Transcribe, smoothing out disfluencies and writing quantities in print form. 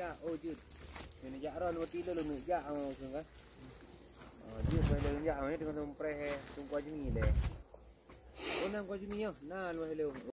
ya. Oh jut. Ini jak ron waktu itu lu jak kan. Jut boleh jak ni dengan sompre tunggu aja ni le. Oh nang kau ni yo. Nah lu hello.